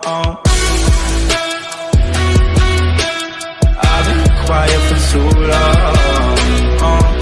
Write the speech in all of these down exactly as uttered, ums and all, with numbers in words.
uh. I've been quiet for too long,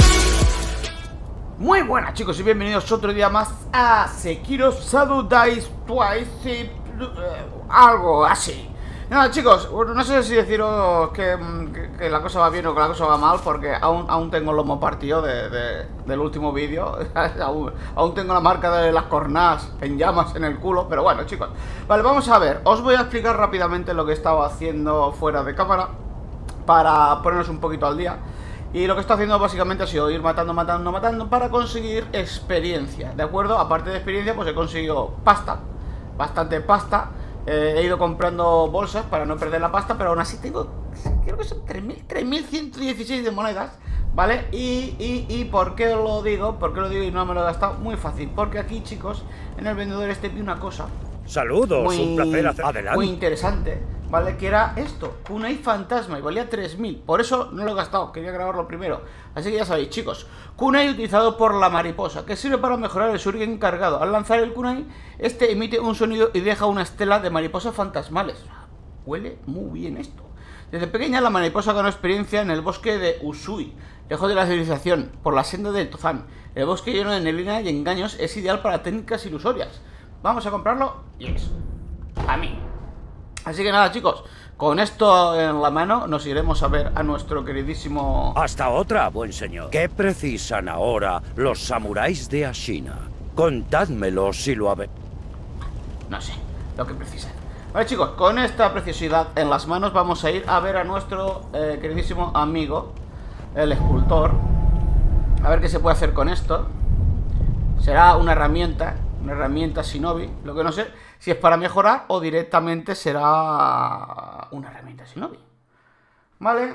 uh. Muy buenas chicos y bienvenidos otro día más a Sekiro Shadow Dice Twice, uh, algo así. Nada chicos, no sé si deciros que, que, que la cosa va bien o que la cosa va mal, porque aún, aún tengo el lomo partido de, de, del último vídeo. aún, aún tengo la marca de las cornadas en llamas en el culo, pero bueno chicos. Vale, vamos a ver, os voy a explicar rápidamente lo que he estado haciendo fuera de cámara para ponernos un poquito al día. Y lo que estoy haciendo básicamente ha sido ir matando, matando, matando para conseguir experiencia, ¿de acuerdo? Aparte de experiencia, pues he conseguido pasta, bastante pasta. Eh, he ido comprando bolsas para no perder la pasta, pero aún así tengo, creo que son tres mil ciento dieciséis de monedas, ¿vale? Y, y, y ¿por qué lo digo? ¿Por qué lo digo y no me lo he gastado? Muy fácil, porque aquí chicos, en el vendedor este vi una cosa. Saludos, muy, un placer hacer... Adelante. Muy interesante, ¿vale? Que era esto, kunai fantasma, y valía tres mil. Por eso no lo he gastado, quería grabarlo primero. Así que ya sabéis, chicos, kunai utilizado por la mariposa, que sirve para mejorar el shuriken cargado. Al lanzar el kunai, este emite un sonido y deja una estela de mariposas fantasmales. Huele muy bien esto. Desde pequeña la mariposa ganó experiencia en el bosque de Usui, lejos de la civilización, por la senda del Tozan. El bosque lleno de neblina y engaños es ideal para técnicas ilusorias. Vamos a comprarlo y es a mí. Así que nada chicos, con esto en la mano nos iremos a ver a nuestro queridísimo... Hasta otra, buen señor. ¿Qué precisan ahora los samuráis de Ashina? Contádmelo si lo habéis... No sé, lo que precisan. Vale chicos, con esta preciosidad en las manos vamos a ir a ver a nuestro eh, queridísimo amigo, el escultor. A ver qué se puede hacer con esto. Será una herramienta, una herramienta shinobi. Lo que no sé si es para mejorar o directamente será una herramienta shinobi. Vale.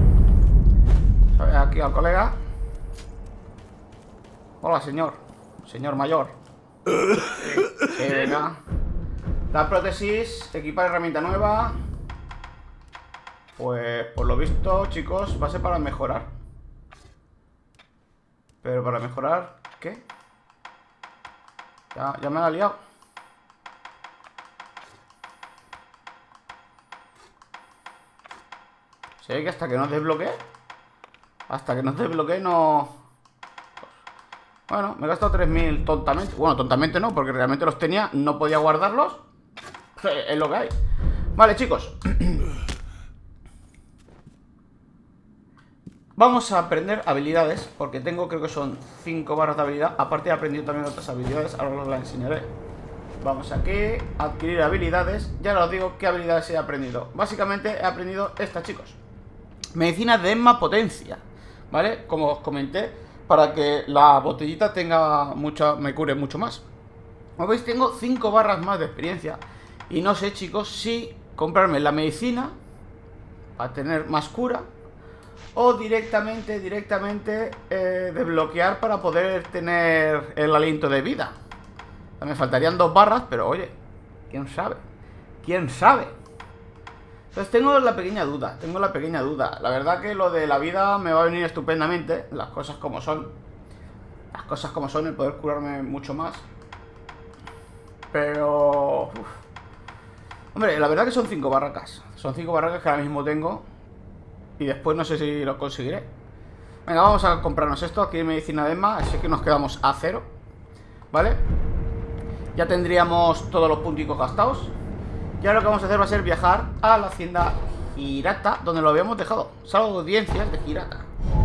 Aquí al colega. Hola señor, señor mayor. Sí, venga. La prótesis, equipar herramienta nueva. Pues por lo visto chicos va a ser para mejorar. Pero para mejorar, ¿qué? Ya, ya me la he liado. Se ve que hasta que no desbloquee Hasta que no desbloquee no... Bueno, me he gastado tres mil tontamente. Bueno, tontamente no, porque realmente los tenía. No podía guardarlos. Es lo que hay. Vale, chicos. Vamos a aprender habilidades, porque tengo, creo que son cinco barras de habilidad. Aparte he aprendido también otras habilidades, ahora os las enseñaré. Vamos aquí, adquirir habilidades. Ya os digo qué habilidades he aprendido. Básicamente he aprendido estas, chicos. Medicina de Emma Potencia, ¿vale? Como os comenté, para que la botellita tenga mucha, me cure mucho más. Como veis, tengo cinco barras más de experiencia. Y no sé, chicos, si comprarme la medicina para tener más cura, o directamente, directamente eh, desbloquear para poder tener el aliento de vida. Me faltarían dos barras, pero oye, quién sabe, quién sabe. Entonces tengo la pequeña duda, tengo la pequeña duda. La verdad que lo de la vida me va a venir estupendamente, las cosas como son. Las cosas como son, el poder curarme mucho más. Pero... Uf. Hombre, la verdad que son cinco barracas. Son cinco barracas que ahora mismo tengo. Y después no sé si lo conseguiré. Venga, vamos a comprarnos esto. Aquí hay medicina de Emma, así que nos quedamos a cero. ¿Vale? Ya tendríamos todos los punticos gastados. Y ahora lo que vamos a hacer va a ser viajar a la hacienda Hirata, donde lo habíamos dejado. Salvo de audiencias de Hirata.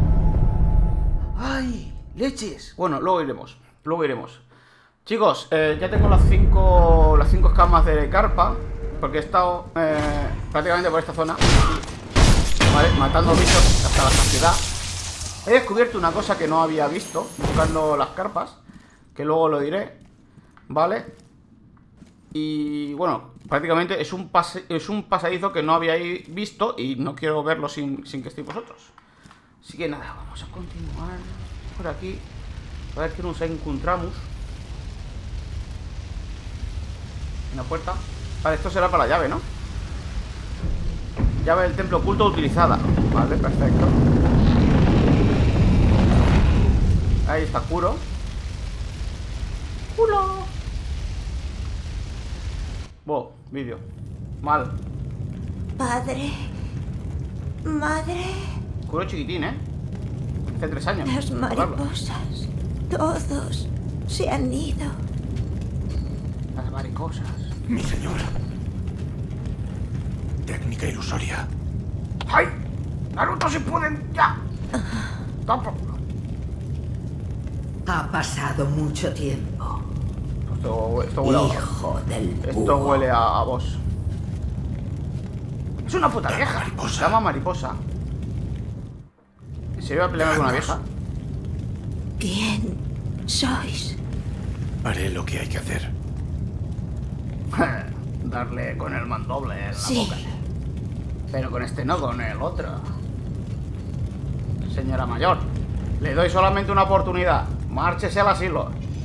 ¡Ay! ¡Leches! Bueno, luego iremos. Luego iremos. Chicos, eh, ya tengo las cinco Las cinco escamas de carpa, porque he estado eh, prácticamente por esta zona, ¿vale? Matando bichos hasta la saciedad. He descubierto una cosa que no había visto buscando las carpas, que luego lo diré, ¿vale? Y bueno, prácticamente es un, pase, es un pasadizo que no habíais visto y no quiero verlo sin, sin que estéis vosotros. Así que nada, vamos a continuar por aquí, a ver qué nos encontramos. Una puerta. Vale, esto será para la llave, ¿no? Llave del templo oculto utilizada. Vale, perfecto. Ahí está Kuro. ¡Culo! Wow, vídeo. Mal. Padre. Madre. Curo chiquitín, ¿eh? Hace tres años. Las mariposas. Todos se han ido. Las mariposas. Mi señor. Técnica ilusoria. ¡Ay! ¡Naruto, si pueden! ¡Ya! ¡Tampoco! Ha pasado mucho tiempo. Esto, esto huele a... Hijo del Esto búho. huele a, a vos. Es una puta Dama vieja. mariposa. Se llama mariposa. ¿En serio va a pelear con una vieja? ¿Quién sois? Haré lo que hay que hacer. Darle con el mandoble en la Sí. boca. Pero con este no, con el otro. Señora mayor, le doy solamente una oportunidad. Márchese al asilo.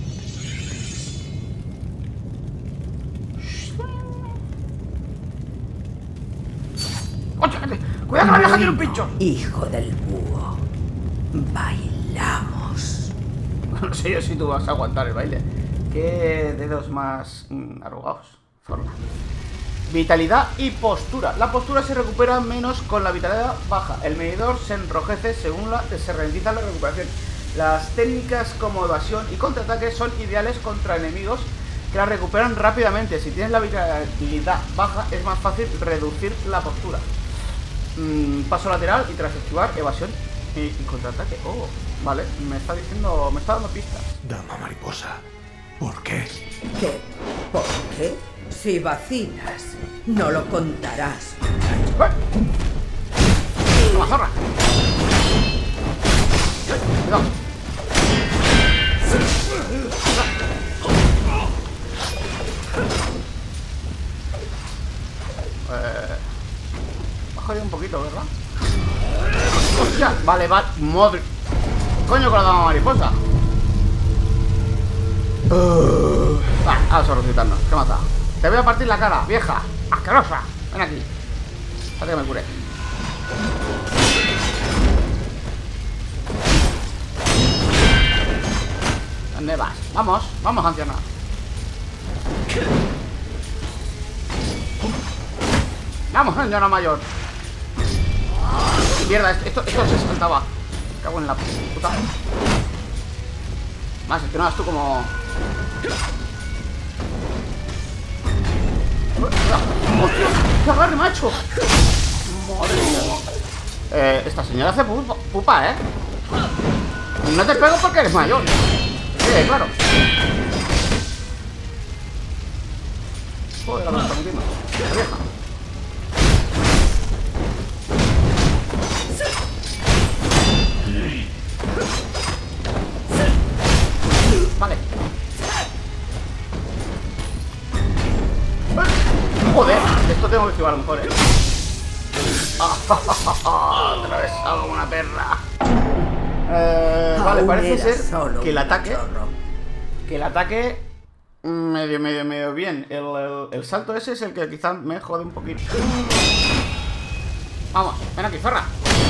¡Oye, cuidado que la vieja tiene un pincho! Hijo del búho. Bailamos. No sé yo si tú vas a aguantar el baile. Qué dedos más mm, arrugados. Forma. Vitalidad y postura. La postura se recupera menos con la vitalidad baja. El medidor se enrojece según la, se ralentiza la recuperación. Las técnicas como evasión y contraataque son ideales contra enemigos que la recuperan rápidamente. Si tienes la vitalidad baja es más fácil reducir la postura. Mm, paso lateral y tras esquivar, evasión y, y contraataque. Oh, vale, me está diciendo, me está dando pistas. Dama mariposa. ¿Por qué? ¿Qué? ¿Por qué? Si vacilas, no lo contarás. ¡Eh! ¡Toma, zorra! ¡Eh! ¡Cuidado! Eh... Me ha jodido un poquito, ¿verdad? ¡Hostia! Vale, vale. Madre... Coño con la dama mariposa. Uh... Va, vamos a resucitarnos. ¿Qué mata? Te voy a partir la cara, vieja. Asquerosa. Ven aquí. Hasta que me cure. ¿Dónde vas? Vamos, vamos, anciana. Vamos, anciana mayor. Mierda, esto, esto se saltaba. Me cago en la puta. Más, es que no das tú como... ¡Qué agarre, macho! Madre mía. Eh, esta señora hace pupa, pupa, ¿eh? No te pego porque eres mayor. Sí, claro. Joder, la está metiendo. La vieja. Vale. Joder, esto tengo que esquivar a lo mejor, ¿eh? Atravesado como una perra. Eh, vale, Aún parece era ser solo que el un ataque... cachorro. Que el ataque... Medio, medio, medio bien. El, el, el salto ese es el que quizás me jode un poquito. Vamos, ven aquí, zorra.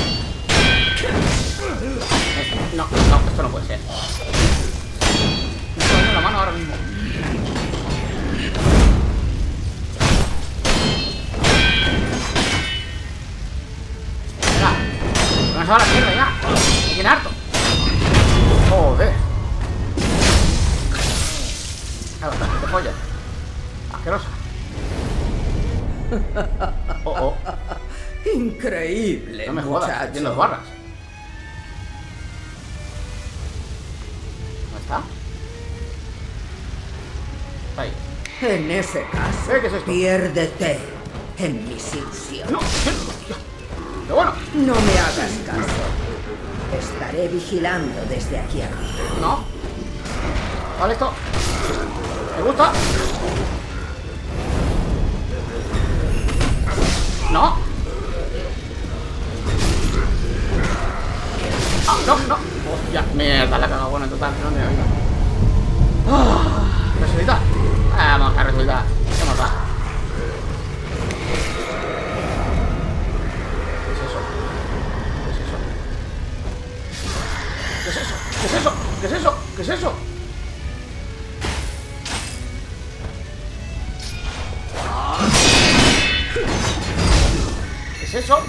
No, no, esto no puede ser. Me estoy dando la mano ahora mismo. Vamos a la mierda ya. Me tiene harto. Joder. A ver, que te follas. Asquerosa. Oh, oh. Increíble, No me jodas, muchacho. tiene dos barras. ¿Dónde está? Está ahí. En ese caso, ¿Eh? ¿Qué es esto? piérdete en mis ilusiones. No, hostia. Pero bueno, No me hagas caso. Estaré vigilando desde aquí arriba. no. Vale, esto. ¿Te gusta? No. Ah, no, no. Hostia, mierda, la cago. Bueno, en total, no me da vida. Ah, resucitar. Vamos a resucitar. Vamos a. ¿Qué es eso? ¿Qué es eso? ¿Qué es eso? ¿Qué es eso? ¿Qué es eso? eso?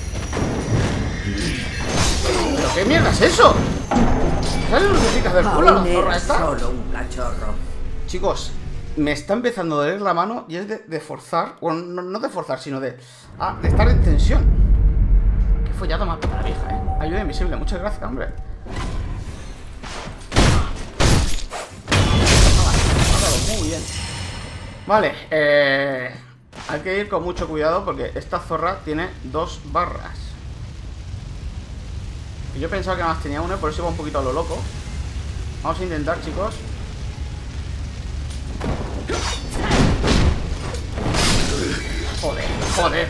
¿Pero qué mierda es eso? ¿Sabes lo que necesitas del culo la zorra esta? Solo un cachorro. Chicos, me está empezando a doler la mano y es de, de forzar. Bueno, no, no de forzar, sino de, ah, de estar en tensión. Qué follado más para la vieja, eh. Ayuda invisible, muchas gracias, hombre. Muy bien. Vale, eh, hay que ir con mucho cuidado porque esta zorra tiene dos barras. Y yo pensaba que nada más tenía una, por eso iba un poquito a lo loco. Vamos a intentar, chicos. Joder, joder.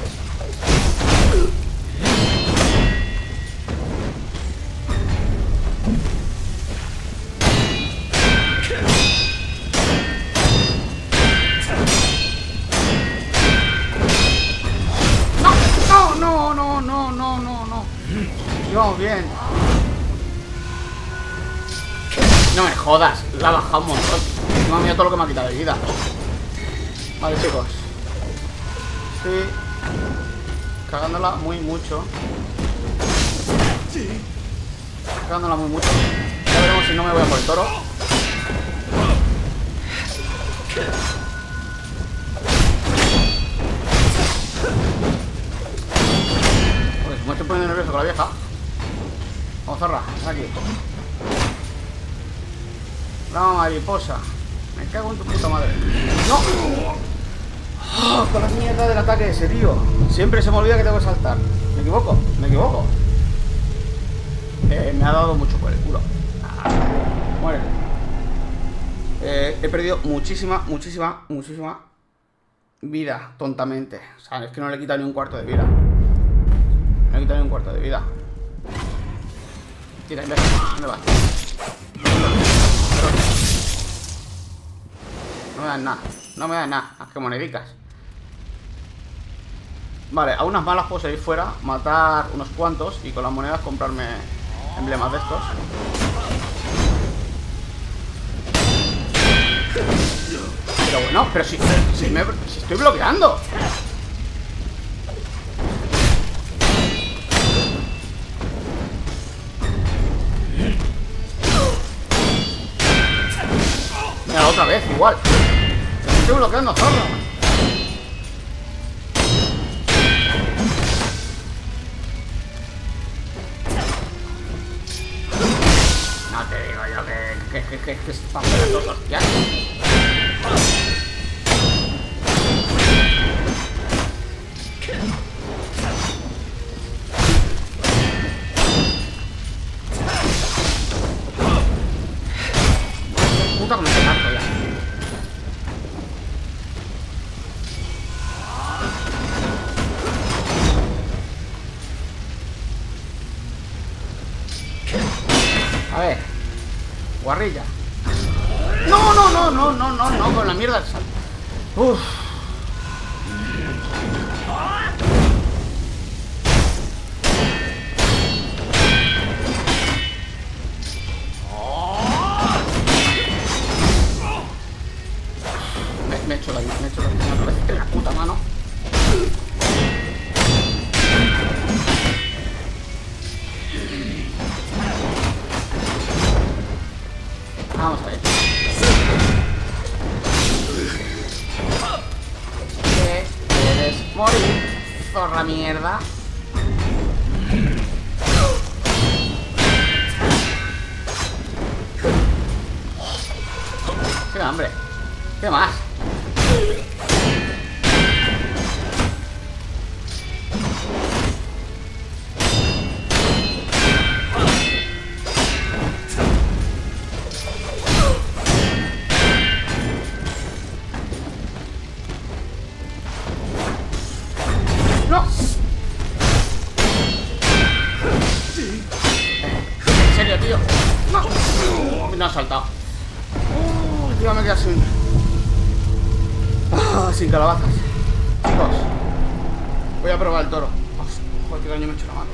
No, no, no, no, no, no, no. Vamos bien. No me jodas, la ha bajado un montón. No mira todo lo que me ha quitado de vida. Vale, chicos. Estoy cagándola muy mucho. Cagándola muy mucho. Ya veremos si no me voy a por el toro. Pues me estoy poniendo nervioso con la vieja. Vamos, zorra, ven aquí. No, mariposa. Me cago en tu puta madre. ¡No! Oh, con la mierda del ataque ese, tío. Siempre se me olvida que tengo que saltar. ¿Me equivoco? ¿Me equivoco? Eh, me ha dado mucho por el culo. Ah, muere. Eh, he perdido muchísima, muchísima, muchísima vida, tontamente. O sea, es que no le he quitado ni un cuarto de vida. No le he quitado ni un cuarto de vida. Tira, imbécil. ¿Dónde vas? No me dan nada. No me dan nada. Es que monedicas. Vale, a unas malas puedo salir fuera, matar unos cuantos y con las monedas comprarme emblemas de estos. Pero bueno, pero si, si, me, si estoy bloqueando. Mira, otra vez, igual. Estoy bloqueando, zorro. No te digo yo que que, que, que, que es para hacer dos hostias. Puta que me estoy harto ya. A ver. Guarrilla. No, no, no, no, no, no, no, con la mierda del sal. Uff. Me, me he hecho daño, me he hecho daño otra vez en la puta mano. Vamos a ver. ¿Qué quieres morir, zorra mierda? ¡Qué hambre! ¿Qué más? ¡No! ¿En serio, tío? ¡No! No ha saltado. Uh, tío, me queda sin... Ah, sin calabazas. Chicos, voy a probar el toro. Joder, qué daño me he hecho la mano.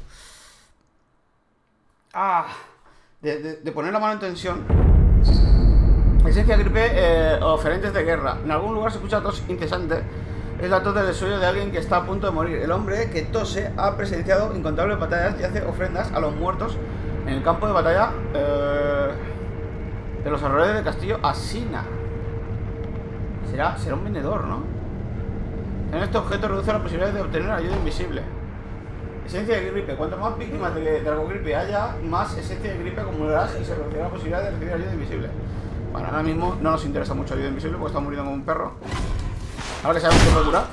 Ah, de, de, de poner la mano en tensión. Esencia gripe, eh, oferentes de guerra. En algún lugar se escucha tos incesante. Es la tos del sueño de alguien que está a punto de morir. El hombre que tose ha presenciado incontables batallas y hace ofrendas a los muertos en el campo de batalla eh, de los alrededores del castillo Ashina. Será, será un vendedor, ¿no? En este objeto reduce la posibilidad de obtener ayuda invisible. Esencia de gripe. Cuanto más víctimas de dragogripe haya, más esencia de gripe acumularás y se reducirá la posibilidad de recibir ayuda invisible. Bueno, ahora mismo no nos interesa mucho ayuda invisible porque estamos muriendo como un perro. Ahora que sabemos que puede durar,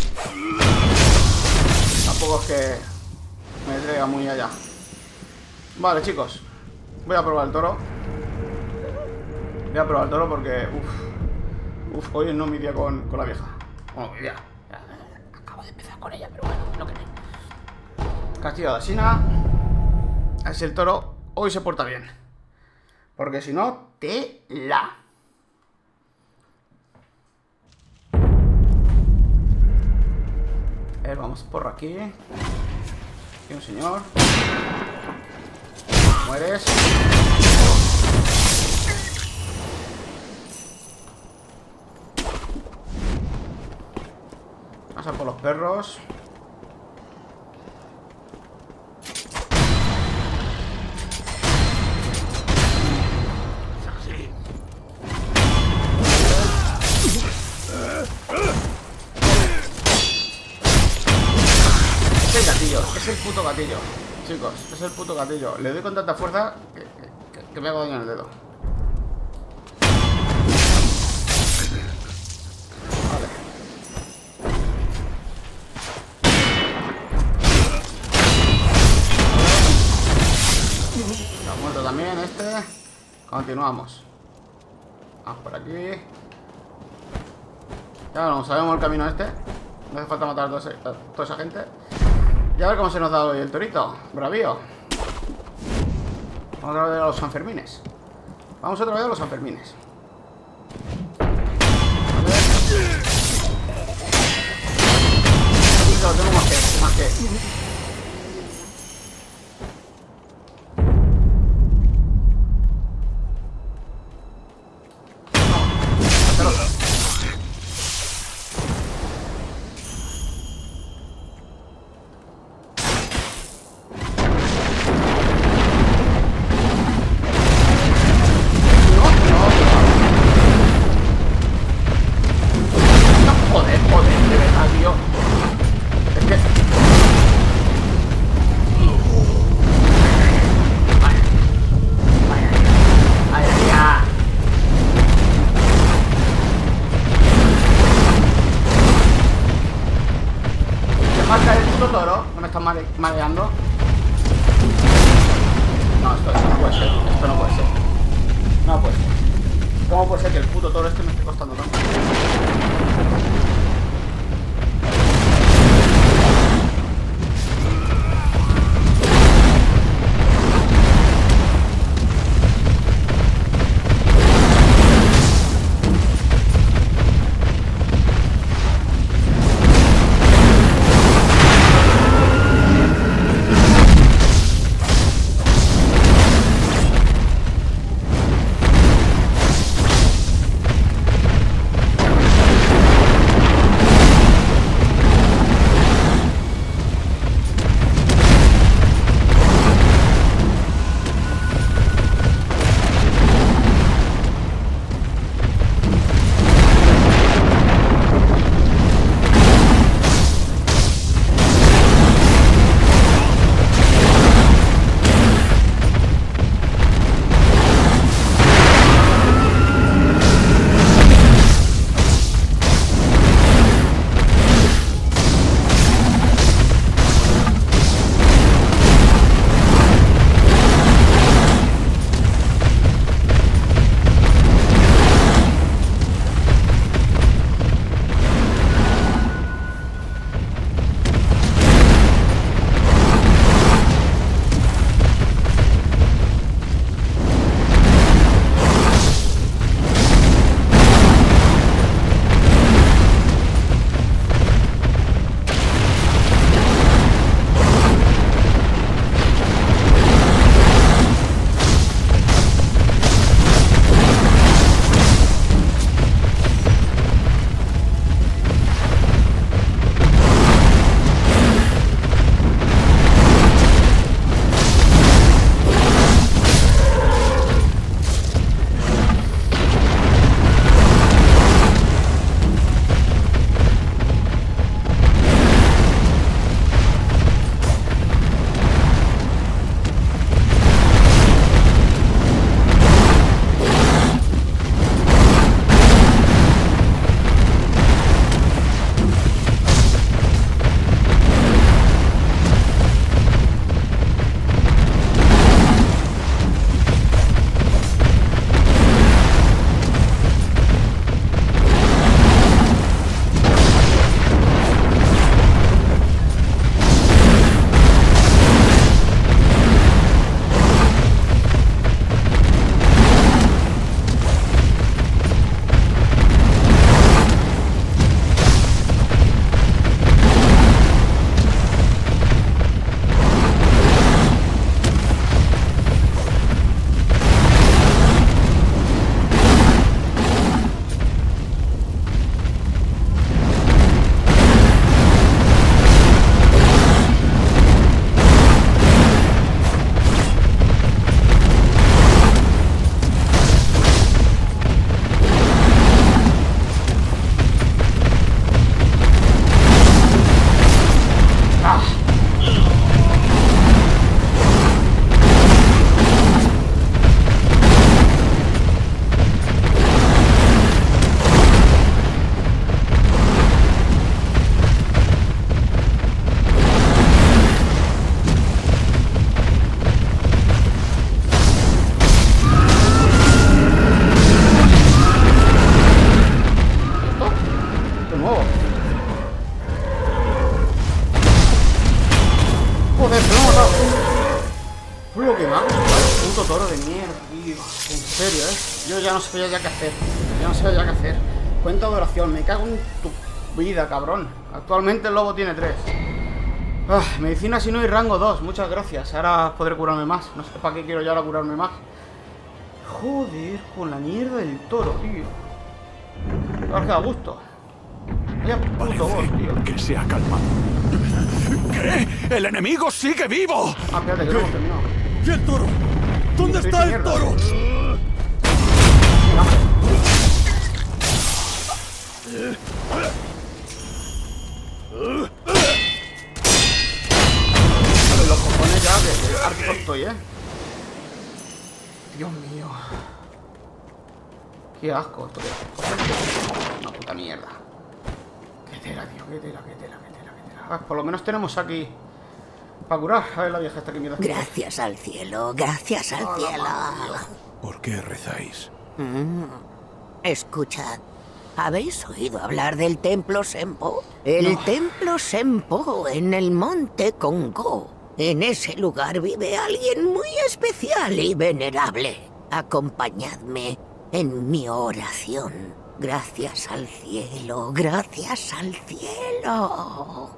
tampoco es que me traiga muy allá. Vale, chicos, voy a probar el toro. Voy a probar el toro porque uff, uff, hoy no mi día con, con la vieja. Bueno, mi día. Acabo de empezar con ella, pero bueno, no queréis. Castillo de Ashina. Así el toro hoy se porta bien. Porque si no, te la. A ver, vamos por aquí. Aquí un señor. Mueres. Vamos a por los perros. Es el puto gatillo, chicos, es el puto gatillo. Le doy con tanta fuerza que, que, que me hago daño en el dedo. Vale. Está muerto también este. Continuamos. Vamos por aquí. Ya no sabemos el camino este. No hace falta matar a toda esa, a toda esa gente. Y a ver cómo se nos da hoy el torito. Bravío. Vamos otra vez a los Sanfermines. Vamos otra vez a los Sanfermines. A ver. Lo tengo más que, más que. Mareando. No, esto, esto no puede ser. Esto no puede ser. No puede ser. ¿Cómo puede ser que el puto toro este me esté costando tanto? va a gustar. Puto toro de mierda, tío. En serio, ¿eh? Yo ya no sé ya qué hacer. Ya no sé ya qué hacer. Cuenta de oración. Me cago en tu vida, cabrón. Actualmente el lobo tiene tres. Ah, medicina si no y rango dos. Muchas gracias. Ahora podré curarme más. No sé para qué quiero ya ahora curarme más. Joder, con la mierda del toro, tío. Ahora que da gusto. Vaya puto boss, tío. Que se ha calmado. ¿Qué? ¡El enemigo sigue vivo! Ah, espérate, que no hemos terminado. ¿Y el toro? ¿Dónde Estoy está el mierda. toro? Vale, los cojones ya que que harto estoy, eh. Dios mío. Qué asco esto que una puta mierda. Qué tela, tío, qué tela, qué tela, qué tela, qué tela. Ah, por lo menos tenemos aquí para curar. A ver la vieja esta que mierda. Gracias al cielo, gracias al cielo. ¿Por qué rezáis? Mm. Escuchad, ¿habéis oído hablar del templo Sempo? El No. templo Sempo en el monte Congo. En ese lugar vive alguien muy especial y venerable. Acompañadme en mi oración. Gracias al cielo, gracias al cielo.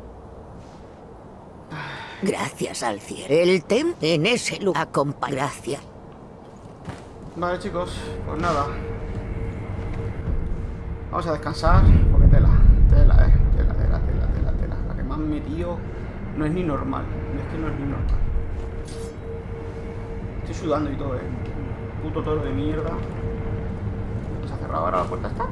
Gracias al cielo. El tem en ese lugar. Acompa gracias. Vale, chicos, pues nada. Vamos a descansar, porque tela, tela, eh. Tela, tela, tela, tela, tela. La que me han metido no es ni normal. Es que no es ni normal. Estoy sudando y todo, eh. Puto toro de mierda. ¿Se ha cerrado ahora la puerta esta?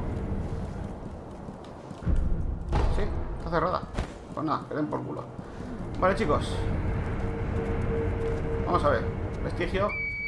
Sí, está cerrada. Pues nada, que den por culo. Vale, chicos. Vamos a ver. Vestigio.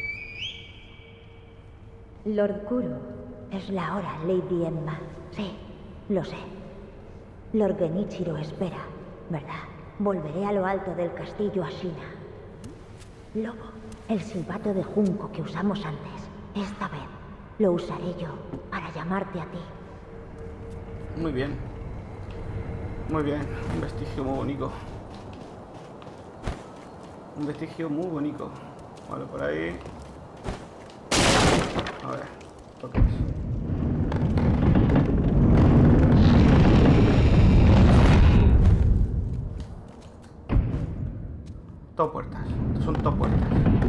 Lord Kuro, es la hora, Lady Emma. Sí, lo sé. Lord Genichiro espera, ¿verdad? Volveré a lo alto del castillo Ashina. Lobo, el silbato de junco que usamos antes, esta vez lo usaré yo para llamarte a ti. Muy bien. Muy bien. Un vestigio muy bonito. Un vestigio muy bonito. Vale, por ahí. A ver, ¿esto qué es? Todo puertas. Estos son todo puertas.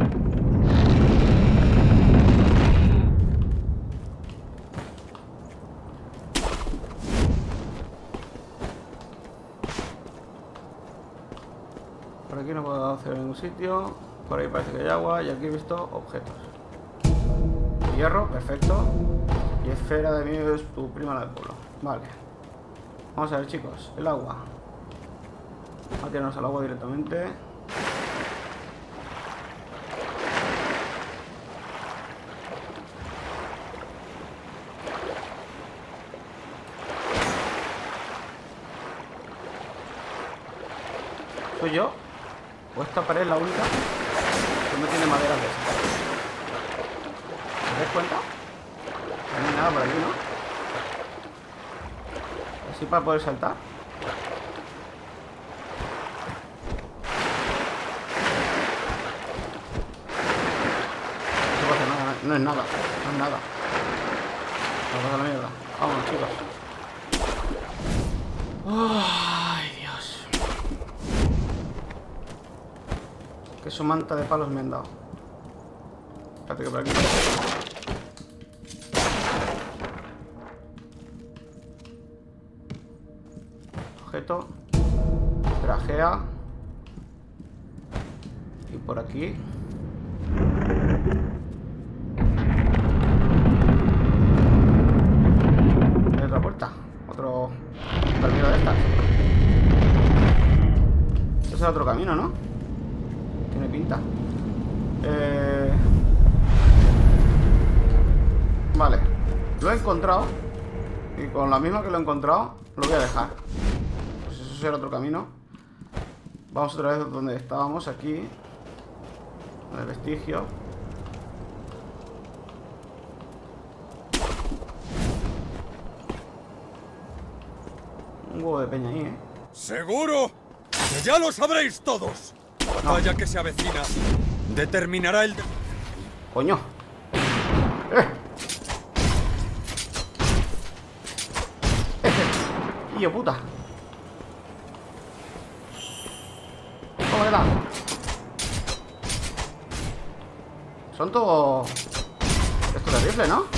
Por aquí no puedo hacer en ningún sitio. Por ahí parece que hay agua. Y aquí he visto objetos. Hierro, perfecto. Y esfera de miedo es tu prima del pueblo. Vale. Vamos a ver, chicos. El agua. Vamos a tirarnos al agua directamente. ¿Soy yo? ¿O esta pared es la única que no tiene madera de esa? ¿Te das cuenta? No hay nada por aquí, ¿no? Así para poder saltar. No pasa nada, no es nada, no es nada. No pasa la mierda. Vámonos, chicos. Ay, Dios. Que su manta de palos me han dado. Espérate que por aquí. Objeto. Trajea. Y por aquí. Hay otra puerta. Otro camino de estas. Este es el otro camino, ¿no? Tiene pinta. Eh... Vale. Lo he encontrado. Y con la misma que lo he encontrado, lo voy a dejar. Pues eso será otro camino. Vamos otra vez donde estábamos, aquí. En el vestigio. Un huevo de peña ahí, ¿eh? ¡Seguro! ¡Que ya lo sabréis todos! No. Vaya que se avecina determinará el... Coño. Eh. Hijo puta. ¿Cómo le da? Son todos... Esto de rifle, ¿no?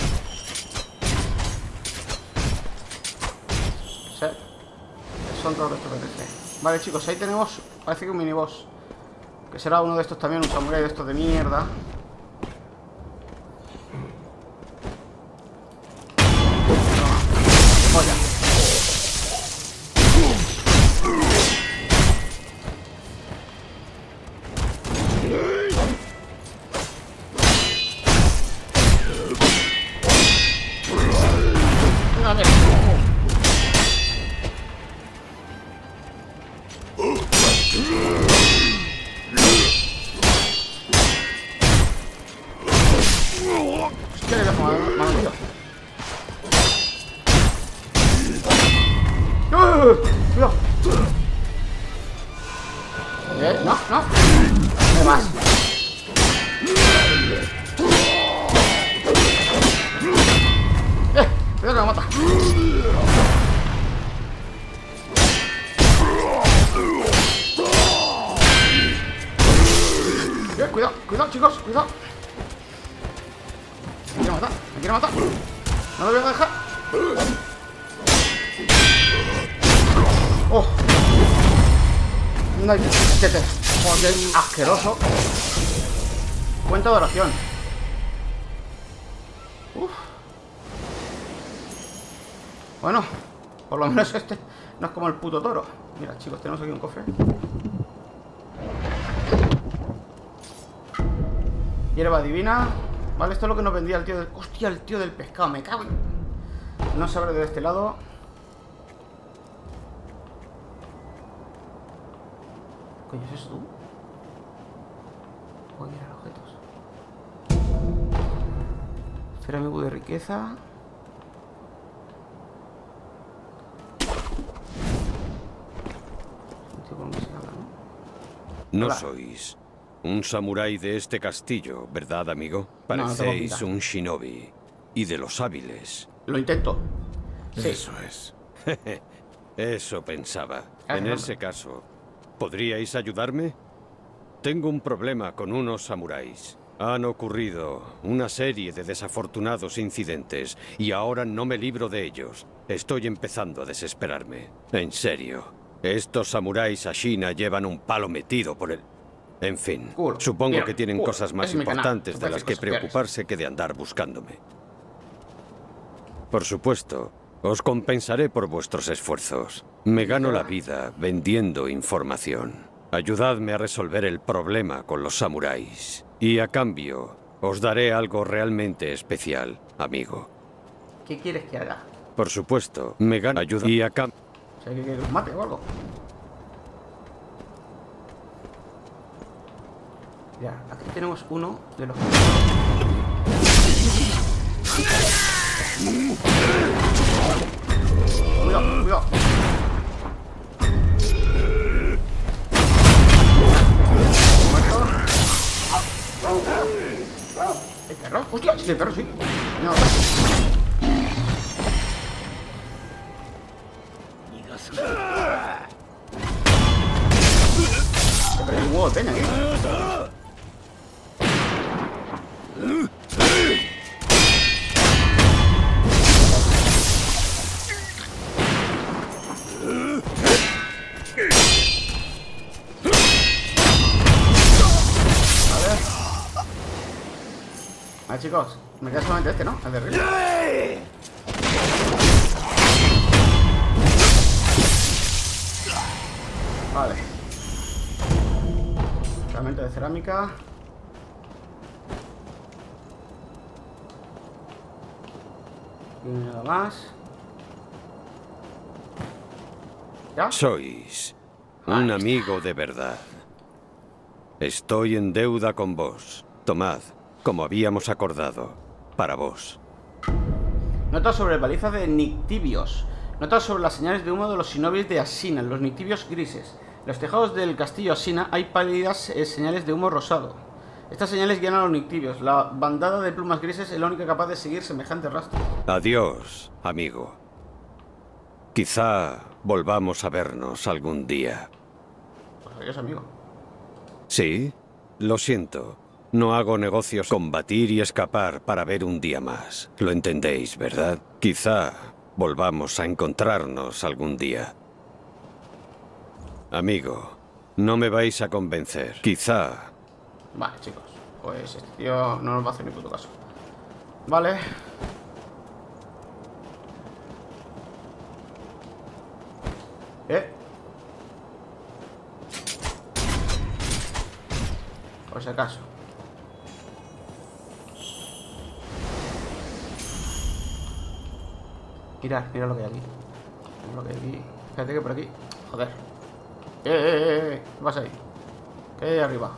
Sí. Son todos estos de rifle. Vale, chicos, ahí tenemos... Parece que un miniboss. Que será uno de estos también, un samurái de estos de mierda. Joya. Cuidado. Eh, no, no. No más. Eh, cuidado que me mata. Eh, cuidado, cuidado, chicos, cuidado. Me quiere matar, me quiere matar. No lo voy a dejar. Oh. No hay que te... Joder, asqueroso. Cuenta de oración. Uf. Bueno, por lo menos este no es como el puto toro. Mira, chicos, tenemos aquí un cofre. Hierba divina. Vale, esto es lo que nos vendía el tío del... Hostia, el tío del pescado, me cago en... No se abre de este lado. ¿Qué coño es eso tú? Voy a mirar objetos. Esfera amigo de riqueza. No Hola. sois un samurái de este castillo, ¿verdad, amigo? No, no tengo Parecéis pinta. un shinobi. Y de los hábiles. Lo intento. Sí. Eso es. Eso pensaba. Ah, En no. ese caso, ¿podríais ayudarme? Tengo un problema con unos samuráis. Han ocurrido una serie de desafortunados incidentes y ahora no me libro de ellos. Estoy empezando a desesperarme. En serio. Estos samuráis Ashina llevan un palo metido por el... En fin, Cool. supongo Mira, que tienen cool. cosas más Es mi canal. importantes Tú de puedes las hacer que cosas que quieras. preocuparse que de andar buscándome. Por supuesto, os compensaré por vuestros esfuerzos. Me gano la vida vendiendo información. Ayudadme a resolver el problema con los samuráis. Y a cambio, os daré algo realmente especial, amigo. ¿Qué quieres que haga? Por supuesto, me gano ayuda y a cambio... O sea, que, que los mate o algo. Ya, aquí tenemos uno de los... Cuidado, cuidado. Muerto. ¿El perro? ¡Hostia! Sí, el perro sí. No, pero hay un huevo de peña aquí. A ver, chicos, me queda solamente este, ¿no? El de arriba. Vale. Herramienta de cerámica. Y nada más. ¿Ya? Sois un amigo de verdad. Estoy en deuda con vos. Tomad, como habíamos acordado, para vos. Notas sobre balizas de Nictibios. Notas sobre las señales de humo de los shinobis de Ashina, los Nictibios grises. En los tejados del castillo Ashina hay pálidas eh, señales de humo rosado. Estas señales guían a los nictibios. La bandada de plumas grises es la única capaz de seguir semejante rastro. Adiós, amigo. Quizá volvamos a vernos algún día. Pues adiós, amigo. Sí, lo siento. No hago negocios combatir y escapar para ver un día más. Lo entendéis, ¿verdad? Quizá volvamos a encontrarnos algún día. Amigo, no me vais a convencer. Quizá... Vale, chicos. Pues este tío no nos va a hacer ni puto caso. Vale. Eh. Por si acaso. Mirad, mirad lo que hay aquí. Mirad lo que hay aquí. Fíjate que por aquí. Joder. Eh, eh, eh, eh. ¿Qué pasa ahí? ¿Qué hay ahí arriba?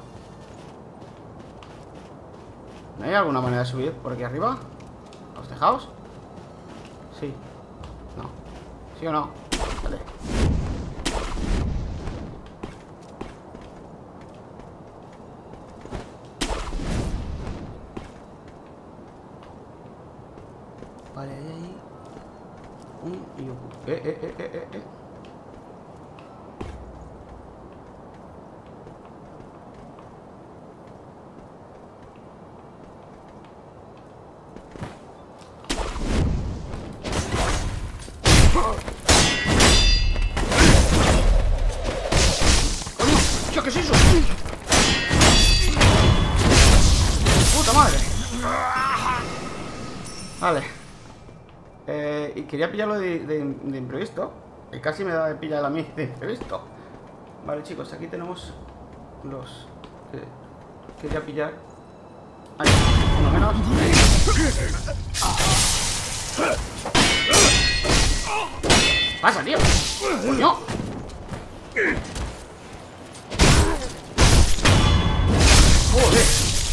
¿No hay alguna manera de subir por aquí arriba? ¿A los tejados? Sí. No. ¿Sí o no? Vale. Vale, ahí hay un y un. Eh, eh, eh, eh, eh. ¡Hostia, qué es eso! ¡Puta madre! Vale. Eh, y quería pillarlo de, de, de imprevisto. Y casi me da de pillar a mí de imprevisto. Vale, chicos, aquí tenemos los que quería pillar. Ahí, uno menos. ¿Qué pasa, tío? ¡Coño! ¡Joder!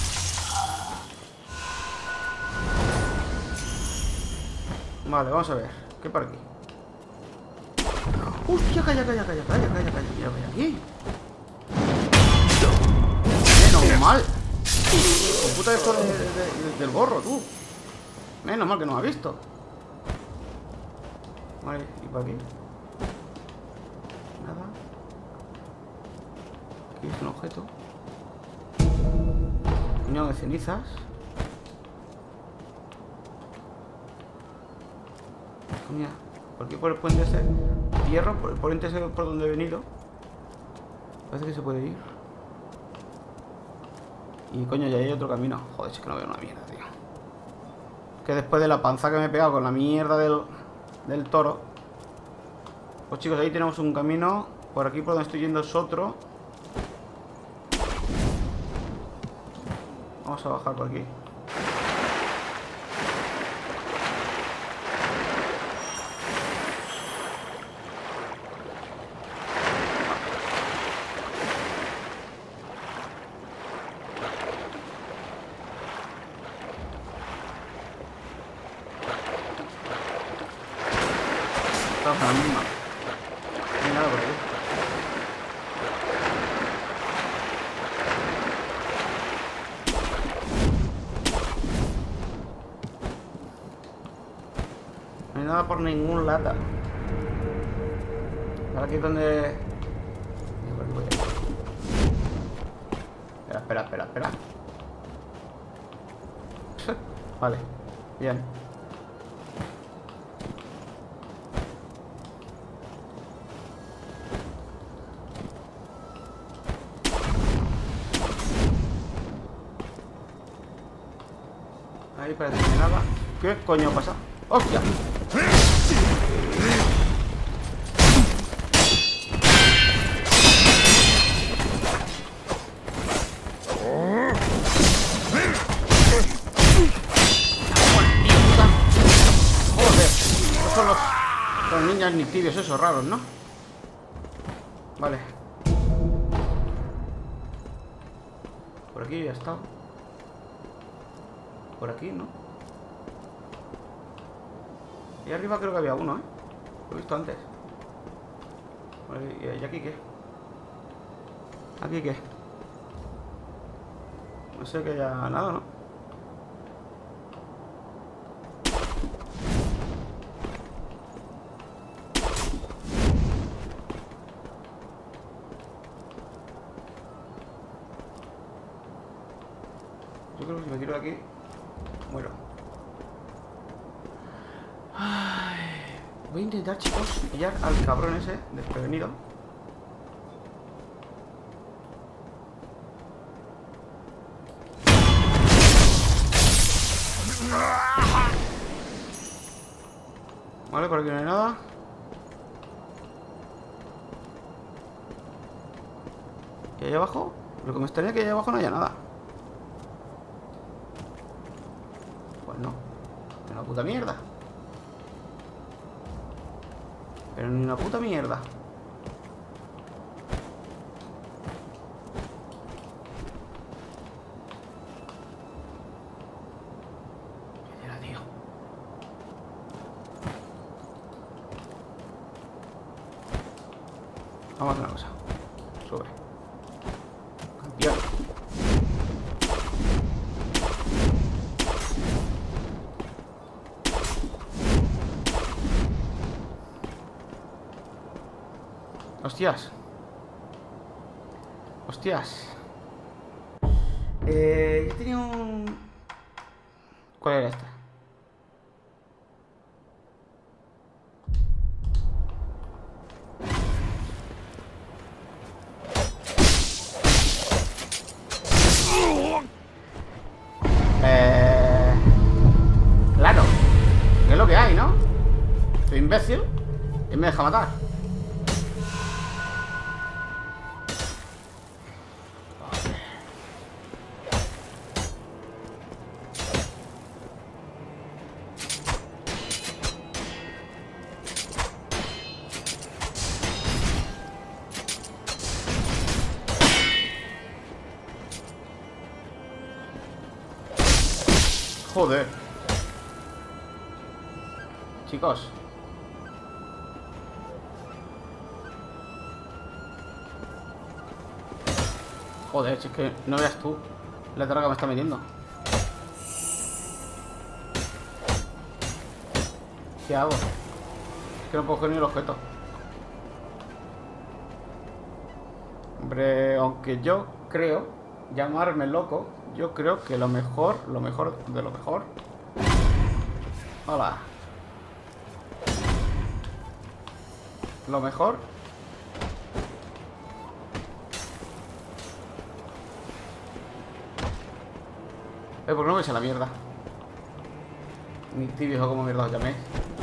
Vale, vamos a ver. ¿Qué por aquí? ¡Hostia! Calla, calla, calla, calla, calla, calla. Mira, mira aquí. Menos mal. Con puta esto de, de, de, del gorro, tú. Menos mal que no me ha visto. Vale, ¿y por aquí? Nada. Aquí es un objeto. Puñado de cenizas. Mira, por aquí por el puente ese hierro, por el puente ese por donde he venido. Parece que se puede ir. Y coño, ya hay otro camino. Joder, es que no veo una mierda, tío. Que después de la panza que me he pegado con la mierda del, del toro. Pues chicos, ahí tenemos un camino. Por aquí por donde estoy yendo es otro. Vamos a bajar por aquí. Estamos a la misma. No hay nada por aquí. No hay nada por ningún lata. Ahora aquí es donde... Espera, espera, espera, espera. Vale, bien. Ahí parece que nada. ¿Qué coño pasa? ¡Hostia! Los ninjas nictibios esos raros, ¿no? Vale. Por aquí ya está. Por aquí, ¿no? Y arriba creo que había uno, ¿eh? Lo he visto antes. Vale, ¿y aquí qué? ¿Aquí qué? No sé que haya nada, ¿no? Yo creo que si me tiro de aquí, muero. Ay, voy a intentar, chicos, pillar al cabrón ese desprevenido. Vale, por aquí no hay nada. ¿Y ahí abajo? Lo que me extraña es que ahí abajo no haya nada. Pues no. Es una puta mierda. Pero ni una puta mierda. Vamos a hacer una cosa. Sube. Campeón. Hostias. Hostias. Eh, yo tenía un... ¿Cuál era esta? Eh... Claro. ¿Qué es lo que hay, no? Soy imbécil y me deja matar. Joder. Chicos. Joder, si es que no veas tú la tara que me está metiendo. ¿Qué hago? Es que no puedo coger ni el objeto. Hombre, aunque yo creo llamarme loco, yo creo que lo mejor, lo mejor de lo mejor. Hola. Lo mejor. Eh, ¿por qué no me echa la mierda? Ni tibios o como mierda os llaméis.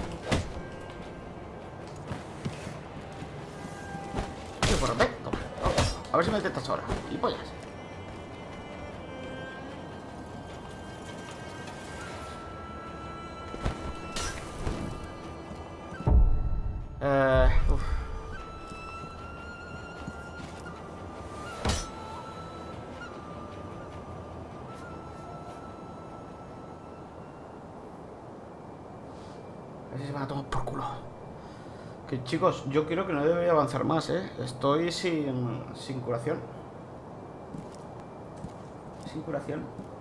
Tío, por perfecto. A ver si me detectas ahora. Y pollas. Eh, uf. A ver si se van a tomar por culo. Que chicos, yo creo que no debería avanzar más, eh. Estoy sin, sin curación. Sin curación.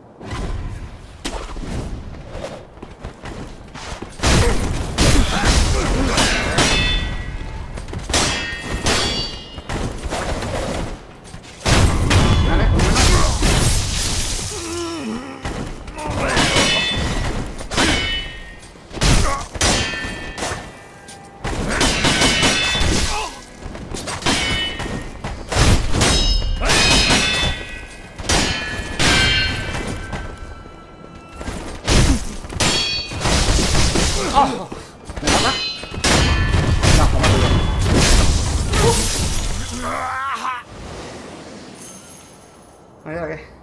¡Oh! ¿Me mata? No, me mato yo. ¡Uf! ¿Ahí ahora qué?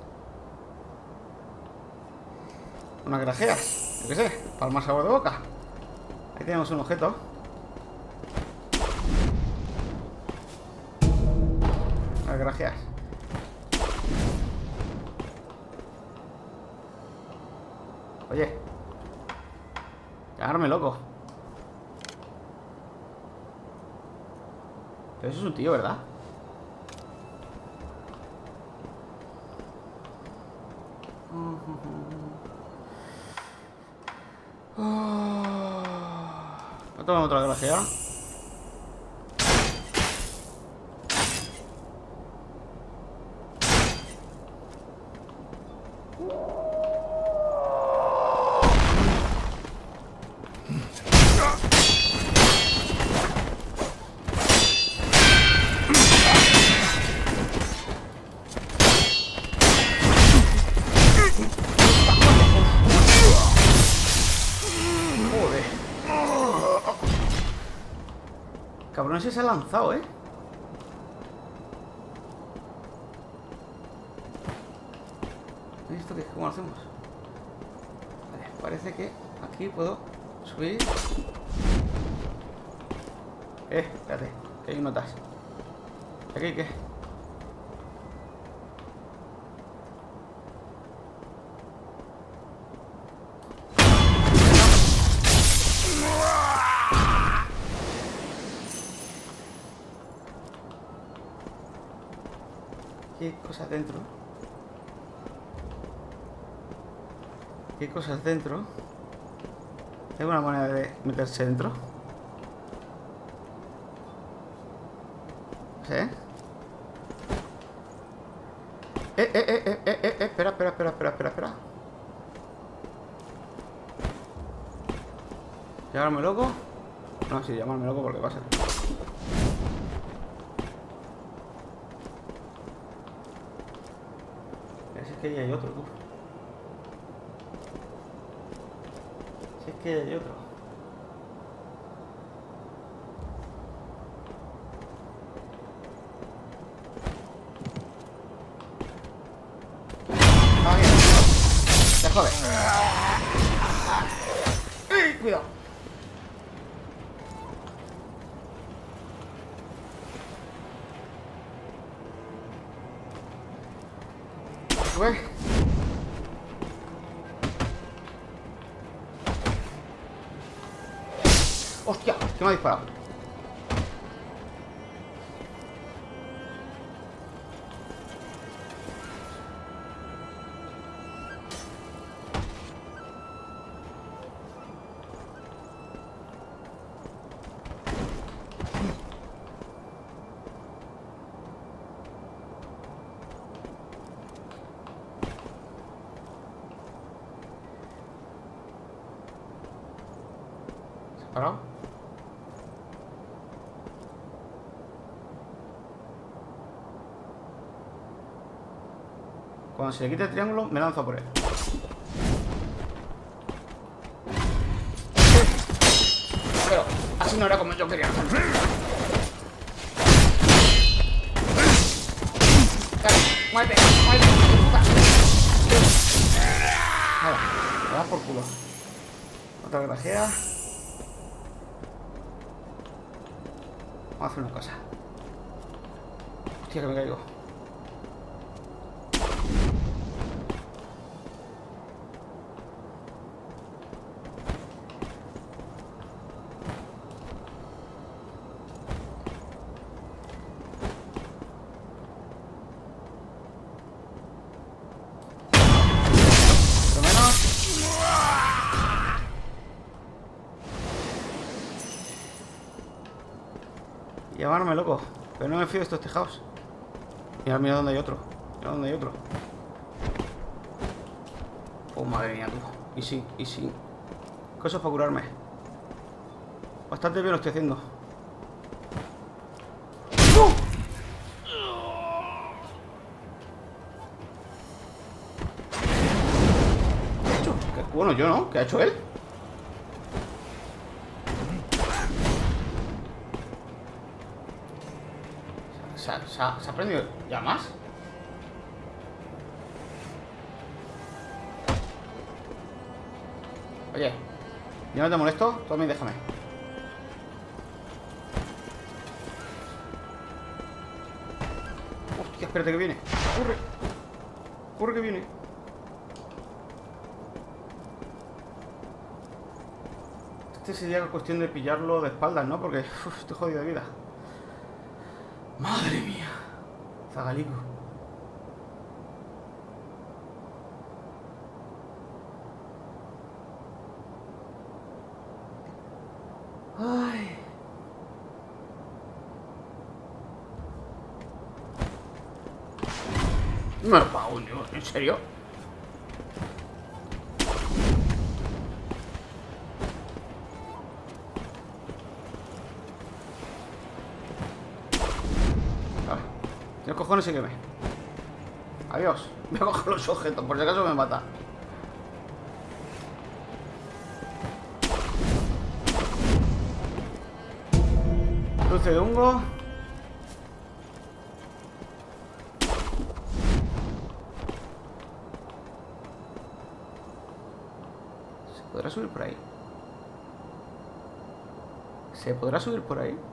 Una grajea, yo qué sé, para el más sabor de boca. Ahí tenemos un objeto. Las grajeas. Oye, llamarme loco. Pero eso es un tío, ¿verdad? No tomamos otra gracia. Cabrón, ese se ha lanzado, ¿eh? ¿Y esto qué? ¿Cómo lo hacemos? Vale, parece que aquí puedo subir. Eh, espérate, que hay notas. ¿Aquí qué? ¿Qué cosas dentro? ¿Qué cosas dentro? ¿Tengo una manera de meterse dentro? ¿Sí? Eh, eh, eh, eh, eh, eh, eh, espera, espera, espera, espera, espera, espera. ¿Llamarme loco? No, sí, llamarme loco porque va a ser. Si es que ahí hay otro, tú. Si es que ahí hay otro. Ah, bien. Ya jode. ¡Ey! Cuidado. Sube. ¡Hostia! ¿Qué me ha disparado? ¿Se ha parado? Cuando se le quite el triángulo, me lanzo por él. Pero así no era como yo quería hacerlo. Dale, muévete, muévete, puta. Nada, me das por culo. Otra grajea. Vamos a hacer una cosa. Hostia, que me caigo. Llamarme loco, pero no me fío de estos tejados. Mira, mira dónde hay otro. Mira dónde hay otro. Oh, madre mía, tú. Y sí, y sí. Cosas para curarme. Bastante bien lo estoy haciendo. ¡Uh! ¿Qué ha hecho? ¿Qué? Bueno, yo no. ¿Qué ha hecho él? ¿Se ha, se, ha, ¿Se ha prendido ya más? Oye, yo no te molesto, tú a mí déjame. Hostia, espérate que viene. Corre. Corre que viene. Este sería cuestión de pillarlo de espaldas, ¿no? Porque uf, estoy jodido de vida. Madre mía. Zagalico. No me pago, ¿en serio? Vale. ¿Qué cojones se queme? Adiós. Voy a coger los objetos, por si acaso me mata. Dulce de hongo. ¿Se podrá subir por ahí? ¿Se podrá subir por ahí?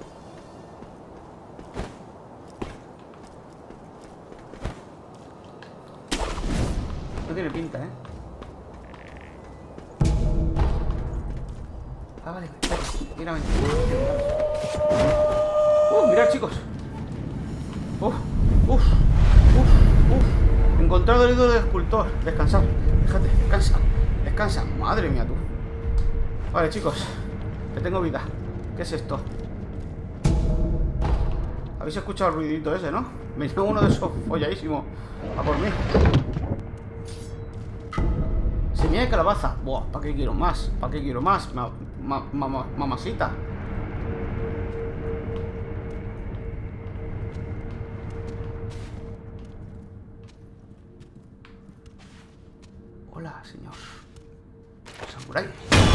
No tiene pinta, ¿eh? Ah, vale, espera, mira, mira. Uh, mirad, chicos. Uf, uf, uf, uf. Encontrado el ídolo del escultor. Descansar. Fíjate, descansa. Descansa. Madre mía, tú. Vale, chicos. Que tengo vida. ¿Qué es esto? ¿Habéis escuchado el ruidito ese, no? Venía uno de esos folladísimos a por mí. Semilla de calabaza. Buah, ¿para qué quiero más? ¿Para qué quiero más? Ma, ma, ma, ma, mamasita. Hola, señor samurái.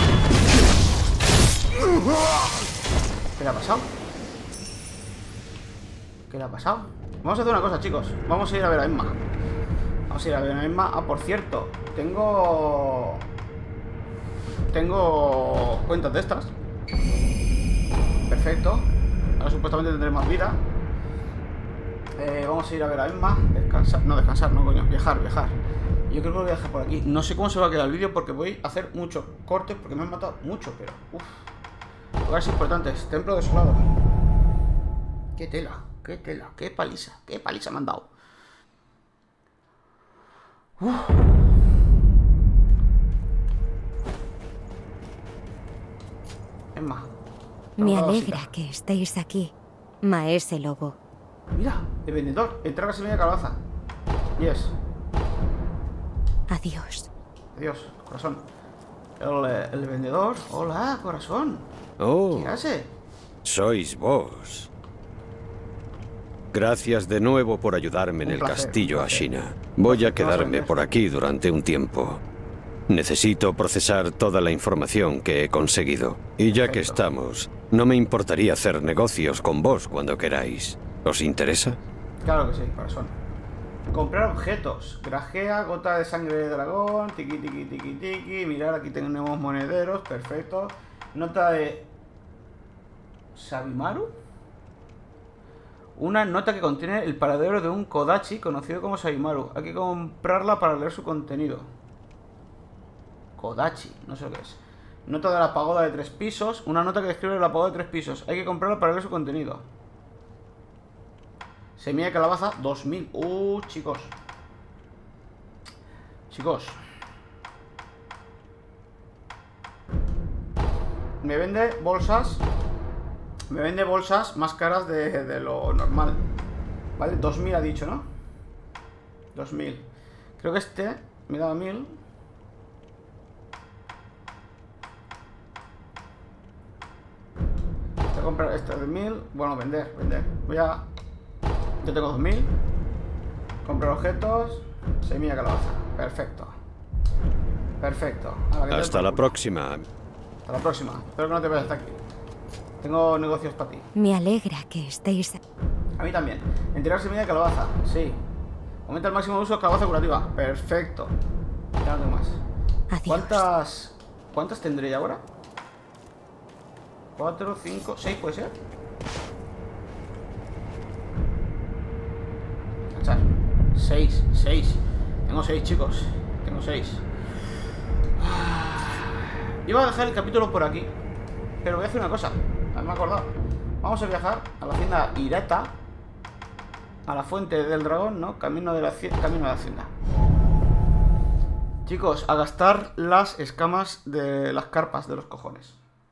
¿Qué le ha pasado? ¿Qué le ha pasado? Vamos a hacer una cosa, chicos. Vamos a ir a ver a Emma. Vamos a ir a ver a Emma. Ah, por cierto, tengo... Tengo cuentas de estas. Perfecto. Ahora supuestamente tendré más vida. eh, Vamos a ir a ver a Emma. Descansar, no descansar, no coño, viajar, viajar. Yo creo que lo voy a dejar por aquí. No sé cómo se va a quedar el vídeo porque voy a hacer muchos cortes porque me han matado mucho, pero... Uff. Lugares importantes. Templo desolado. Qué tela, qué tela, qué paliza. Qué paliza me han dado. Uf. Emma. Me alegra que estéis aquí, maese lobo. Mira, el vendedor. Entrega semilla de calabaza. Yes. Adiós. Adiós, corazón. El, el vendedor. Hola, corazón. Oh, ¿Qué hace? sois vos. Gracias de nuevo por ayudarme en Un el placer, castillo un placer. Ashina. Voy a ¿Qué vas a quedarme vender? por aquí durante un tiempo. Necesito procesar toda la información que he conseguido. Y ya que Perfecto. estamos, no me importaría hacer negocios con vos cuando queráis. ¿Os interesa? Claro que sí, corazón. Comprar objetos. Grajea, gota de sangre de dragón. Tiki, tiki, tiki, tiki. Mirar, aquí tenemos monederos. Perfecto. Nota de... ¿Sabimaru? Una nota que contiene el paradero de un Kodachi conocido como Sabimaru. Hay que comprarla para leer su contenido. Kodachi, no sé lo que es. Nota de la pagoda de tres pisos. Una nota que describe la pagoda de tres pisos. Hay que comprarla para leer su contenido. Semilla de calabaza, dos mil. Uh, chicos. Chicos. Me vende bolsas. Me vende bolsas más caras de, de lo normal. Vale, dos mil ha dicho, ¿no? dos mil. Creo que este me da mil. Voy a comprar este de mil. Bueno, vender, vender. Voy a... Yo tengo dos mil. Comprar objetos. Semilla de calabaza. Perfecto. Perfecto. Ahora, que Hasta te- la próxima. Hasta la próxima. Espero que no te vayas hasta aquí. Tengo negocios para ti. Me alegra que estéis... A mí también. Entregar semilla de calabaza. Sí. Aumenta el máximo de uso de calabaza curativa. Perfecto. Ya no tengo más. Adiós. ¿Cuántas... ¿Cuántas tendré ya ahora? Cuatro, cinco, seis puede ser. Echar. Seis, seis. Tengo seis, chicos. Tengo seis. Iba a dejar el capítulo por aquí, pero voy a hacer una cosa. Me he acordado. Vamos a viajar a la hacienda Hirata, a la fuente del dragón, ¿no? Camino de la, camino de la hacienda. Chicos, a gastar las escamas de las carpas de los cojones.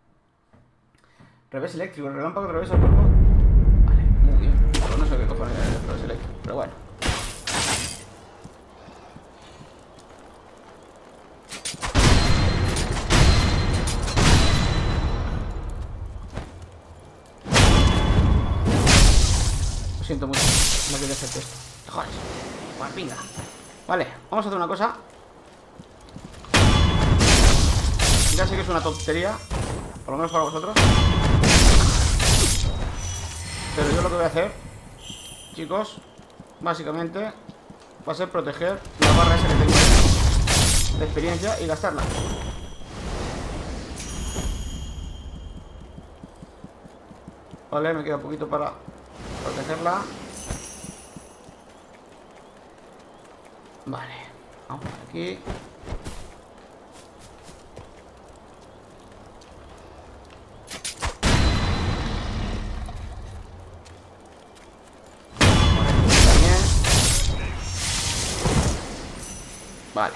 Revés eléctrico, el relámpago atraviesa el cuerpo. Vale, muy bien. Pues no sé qué cojones es el revés eléctrico, pero bueno. siento mucho. No quería hacerte esto. Te jodes. Pues venga. Vale, vamos a hacer una cosa. Ya sé que es una tontería, por lo menos para vosotros, pero yo lo que voy a hacer, chicos, básicamente va a ser proteger la barra esa que tengo de experiencia y gastarla. Vale, me queda un poquito para protegerla. Vale, vamos por aquí. Vale.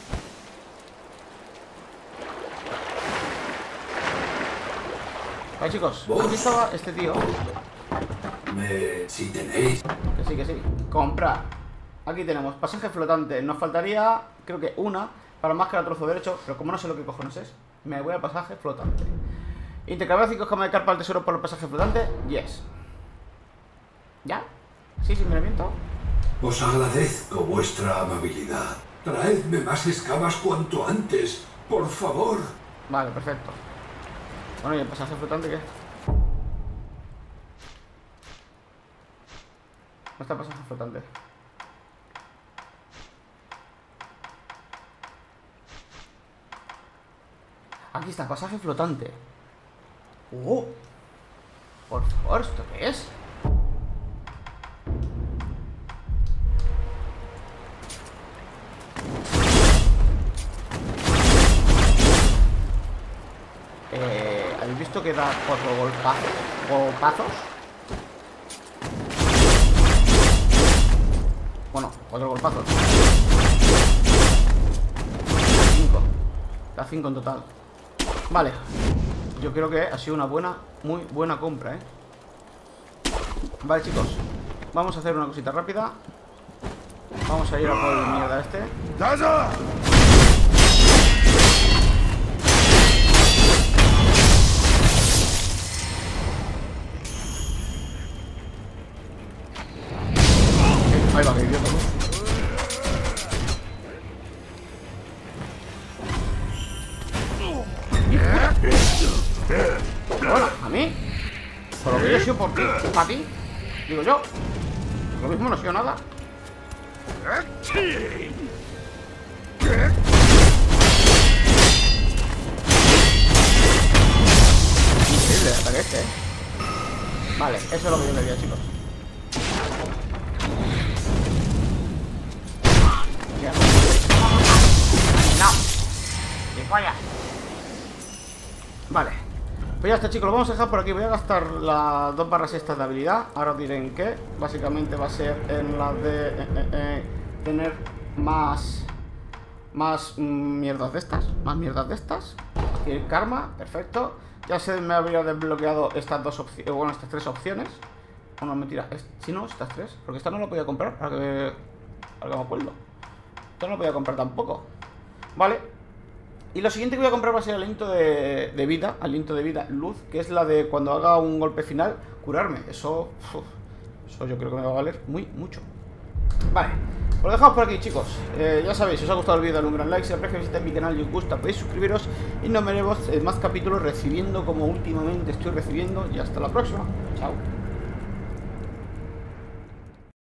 Vale, chicos, aquí estaba este tío. Me... si tenéis... Que sí, que sí. Comprar. Aquí tenemos pasaje flotante. Nos faltaría, creo que una, para máscara trozo derecho. Pero como no sé lo que cojones es, me voy al pasaje flotante. Intercambiar cinco escamas de carpa al tesoro por el pasaje flotante. Yes. ¿Ya? ¿Sí, sin miramiento? Os agradezco vuestra amabilidad. Traedme más escamas cuanto antes, por favor. Vale, perfecto. Bueno, ¿y el pasaje flotante qué? ¿Dónde está el pasaje flotante? Aquí está, pasaje flotante. ¡Oh! Por favor, ¿esto qué es? Eh, ¿Habéis visto que da cuatro golpazos? ¿Golpazos? Bueno, cuatro golpazos. Cinco. Da cinco en total. Vale. Yo creo que ha sido una buena, muy buena compra, ¿eh? Vale, chicos. Vamos a hacer una cosita rápida. Vamos a ir a por el mierda este. Ahí va, que idiota, ¿no? Hola, ¿a mí? Por lo que yo he sido por ti, para ti. Digo yo. Lo mismo no he sido nada. Increíble el ataque este, ¿eh? Vale, eso es lo que yo quería, chicos. No. ¡Ni polla! Vale. Pues ya está, chicos, lo vamos a dejar por aquí. Voy a gastar las dos barras estas de habilidad. Ahora os diré en qué. Básicamente va a ser en la de eh, eh, eh, tener más Más mm, mierdas de estas. Más mierdas de estas. Aquí el karma, perfecto. Ya se me habría desbloqueado estas dos opciones. Bueno, estas tres opciones. O no, mentira, es, si no, estas tres. Porque esta no la podía comprar, ahora que, ahora que me acuerdo. Esta no la podía comprar tampoco. Vale. Y lo siguiente que voy a comprar va a ser el aliento de, de vida, aliento de vida luz, que es la de cuando haga un golpe final, curarme. Eso, uf, eso yo creo que me va a valer muy mucho. Vale, pues lo dejamos por aquí, chicos. eh, Ya sabéis, si os ha gustado el vídeo, dale un gran like. Si apreciáis, visitáis mi canal y os gusta, podéis suscribiros. Y nos veremos en más capítulos recibiendo como últimamente estoy recibiendo. Y hasta la próxima, chao.